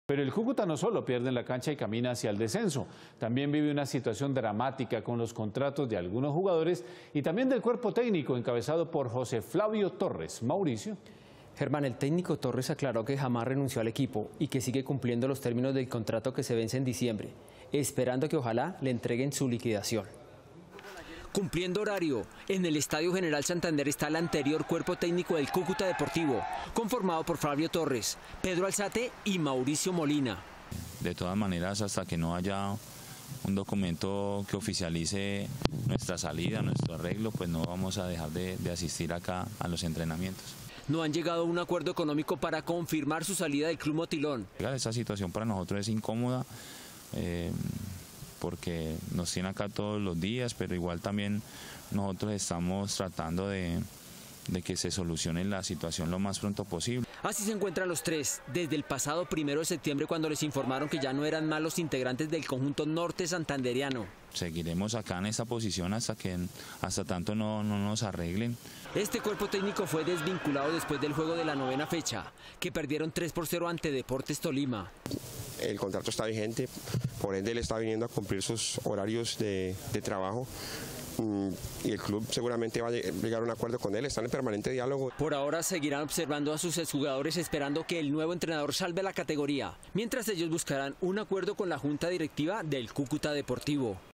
Pero el Cúcuta no solo pierde en la cancha y camina hacia el descenso, también vive una situación dramática con los contratos de algunos jugadores y también del cuerpo técnico encabezado por José Flavio Torres. Mauricio. Germán, el técnico Torres aclaró que jamás renunció al equipo y que sigue cumpliendo los términos del contrato que se vence en diciembre, esperando que ojalá le entreguen su liquidación. Cumpliendo horario, en el Estadio General Santander está el anterior cuerpo técnico del Cúcuta Deportivo, conformado por Flavio Torres, Pedro Alzate y Mauricio Molina. De todas maneras, hasta que no haya un documento que oficialice nuestra salida, nuestro arreglo, pues no vamos a dejar de asistir acá a los entrenamientos. No han llegado a un acuerdo económico para confirmar su salida del Club Motilón. Esta situación para nosotros es incómoda. Porque nos tiene acá todos los días, pero igual también nosotros estamos tratando de que se solucione la situación lo más pronto posible. Así se encuentran los tres, desde el pasado 1 de septiembre cuando les informaron que ya no eran más los integrantes del conjunto norte santanderiano. Seguiremos acá en esta posición hasta tanto no nos arreglen. Este cuerpo técnico fue desvinculado después del juego de la 9ª fecha, que perdieron 3-0 ante Deportes Tolima. El contrato está vigente, por ende él está viniendo a cumplir sus horarios de trabajo y el club seguramente va a llegar a un acuerdo con él, están en permanente diálogo. Por ahora seguirán observando a sus exjugadores esperando que el nuevo entrenador salve la categoría, mientras ellos buscarán un acuerdo con la junta directiva del Cúcuta Deportivo.